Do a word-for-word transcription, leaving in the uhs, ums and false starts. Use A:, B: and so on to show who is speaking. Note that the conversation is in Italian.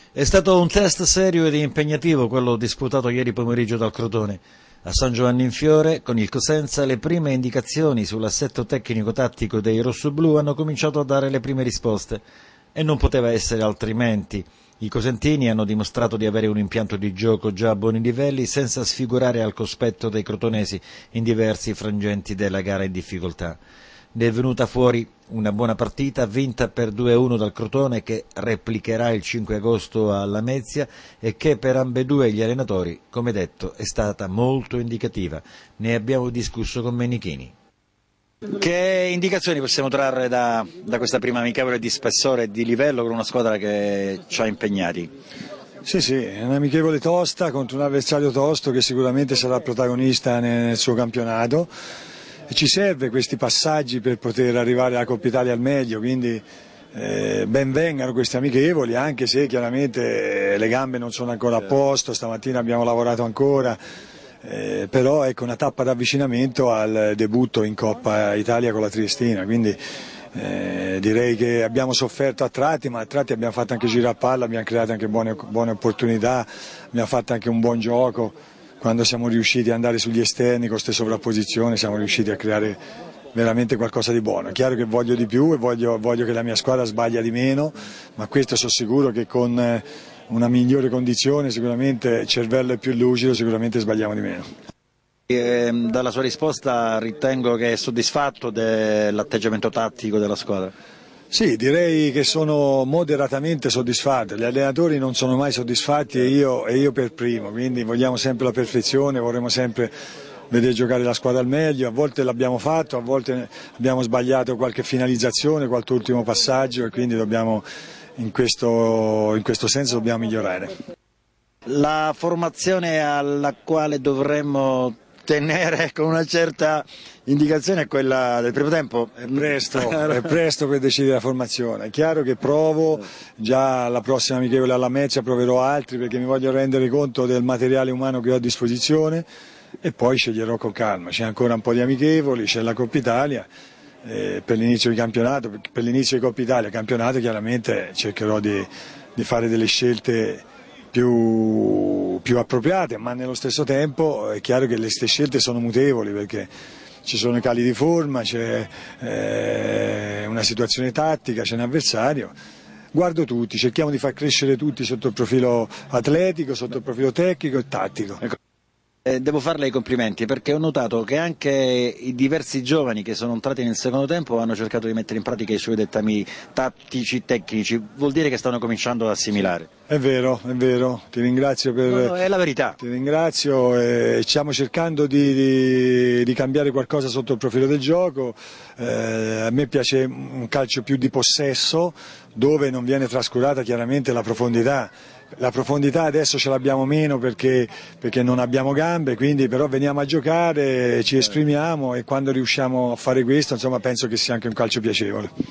A: È stato un test serio ed impegnativo quello disputato ieri pomeriggio dal Crotone. A San Giovanni in Fiore, con il Cosenza, le prime indicazioni sull'assetto tecnico-tattico dei rossoblù hanno cominciato a dare le prime risposte. E non poteva essere altrimenti. I cosentini hanno dimostrato di avere un impianto di gioco già a buoni livelli, senza sfigurare al cospetto dei crotonesi in diversi frangenti della gara in difficoltà. Ne è venuta fuori una buona partita vinta per due a uno dal Crotone, che replicherà il cinque agosto a Lamezia e che per ambedue gli allenatori, come detto, è stata molto indicativa. Ne abbiamo discusso con Menichini. Che indicazioni possiamo trarre da, da questa prima amichevole di spessore e di livello con una squadra che ci ha impegnati?
B: Sì, sì, è un'amichevole tosta contro un avversario tosto che sicuramente sarà protagonista nel suo campionato. E ci serve questi passaggi per poter arrivare alla Coppa Italia al meglio, quindi eh, ben vengano questi amichevoli, anche se chiaramente le gambe non sono ancora a posto, stamattina abbiamo lavorato ancora, eh, però ecco una tappa d'avvicinamento al debutto in Coppa Italia con la Triestina, quindi eh, direi che abbiamo sofferto a tratti, ma a tratti abbiamo fatto anche giro a palla, abbiamo creato anche buone, buone opportunità, abbiamo fatto anche un buon gioco. Quando siamo riusciti ad andare sugli esterni con queste sovrapposizioni siamo riusciti a creare veramente qualcosa di buono. È chiaro che voglio di più e voglio, voglio che la mia squadra sbaglia di meno, ma questo sono sicuro che con una migliore condizione, sicuramente il cervello è più lucido, sicuramente sbagliamo di meno.
A: E, dalla sua risposta ritengo che è soddisfatto dell'atteggiamento tattico della squadra.
B: Sì, direi che sono moderatamente soddisfatto, gli allenatori non sono mai soddisfatti e io, e io per primo, quindi vogliamo sempre la perfezione, vorremmo sempre vedere giocare la squadra al meglio, a volte l'abbiamo fatto, a volte abbiamo sbagliato qualche finalizzazione, qualche ultimo passaggio e quindi dobbiamo, in questo, in questo senso dobbiamo migliorare.
A: La formazione alla quale dovremmo tenere con una certa indicazione è quella del primo tempo.
B: È presto, è presto per decidere la formazione. È chiaro che provo già la prossima amichevole alla Lamezia, proverò altri perché mi voglio rendere conto del materiale umano che ho a disposizione e poi sceglierò con calma. C'è ancora un po' di amichevoli, c'è la Coppa Italia. Eh, per l'inizio di campionato, per l'inizio di Coppa Italia, campionato chiaramente cercherò di, di fare delle scelte più, più appropriate, ma nello stesso tempo è chiaro che le scelte sono mutevoli perché ci sono i cali di forma, c'è eh, una situazione tattica, c'è un avversario. Guardo tutti, cerchiamo di far crescere tutti sotto il profilo atletico, sotto il profilo tecnico e tattico.
A: Eh, devo farle i complimenti perché ho notato che anche i diversi giovani che sono entrati nel secondo tempo hanno cercato di mettere in pratica i suoi dettami tattici, tecnici, vuol dire che stanno cominciando ad assimilare.
B: È vero, è vero, ti ringrazio per...
A: No, no, è la verità.
B: Ti ringrazio e stiamo cercando di, di, di cambiare qualcosa sotto il profilo del gioco. Eh, a me piace un calcio più di possesso, dove non viene trascurata chiaramente la profondità. La profondità adesso ce l'abbiamo meno perché, perché non abbiamo gambe, quindi però veniamo a giocare, ci esprimiamo e quando riusciamo a fare questo insomma penso che sia anche un calcio piacevole.